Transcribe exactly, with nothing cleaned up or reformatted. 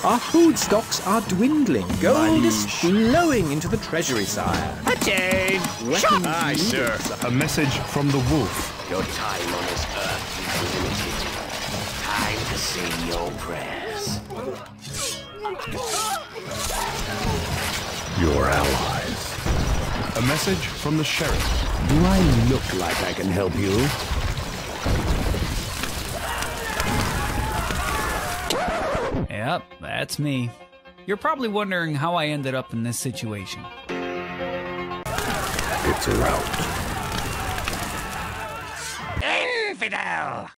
Our food stocks are dwindling. Gold is flowing into the treasury, sire. Attain! Weapons Aye, needed, sir. sire. A message from the wolf. Your time on this earth is limited. Time to say your prayers. Your allies. A message from the sheriff. Do I look like I can help you? Yep, that's me. You're probably wondering how I ended up in this situation. It's a rout. Infidel!